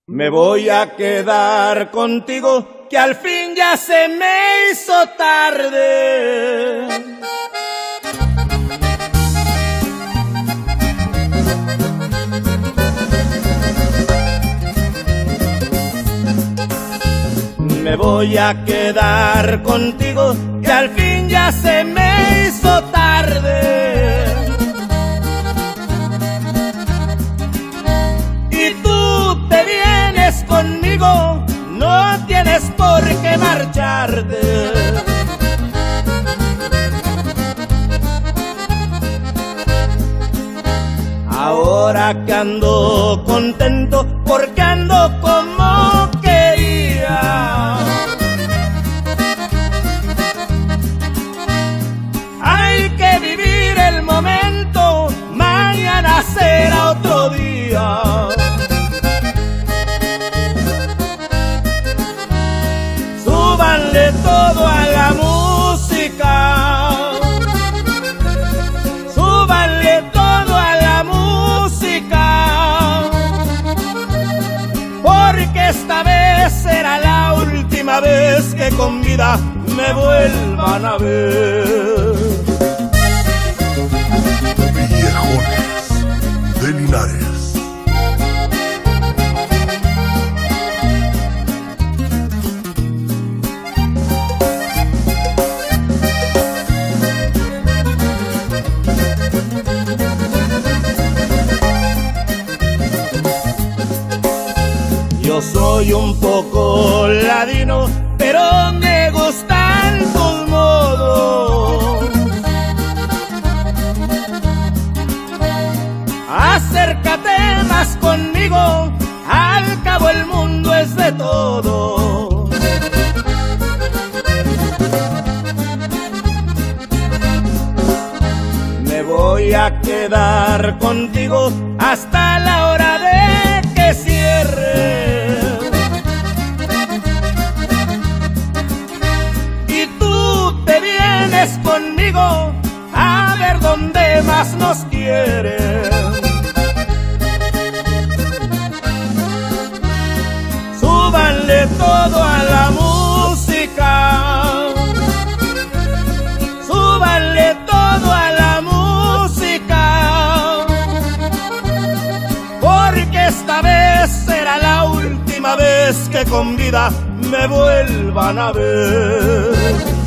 Me voy a quedar contigo, que al fin ya se me hizo tarde. Me voy a quedar contigo, que al fin ya se me hizo tarde. Y tú te vienes conmigo, no tienes por qué marcharte. Ahora que ando contento, porque ando como quería. Hay que vivir el momento, mañana será otro día. Súbanle todo a la música, súbanle todo a la música, porque esta vez será la última vez que con vida me vuelvan a ver. Viejones de Linares. Yo soy un poco ladino, pero me gustan tus modos. Acércate más conmigo, al cabo el mundo es de todo. Me voy a quedar contigo hasta la hora de que cierre. Conmigo a ver dónde más nos quieren. Súbanle todo a la música, súbanle todo a la música, porque esta vez será la última vez que con vida me vuelvan a ver.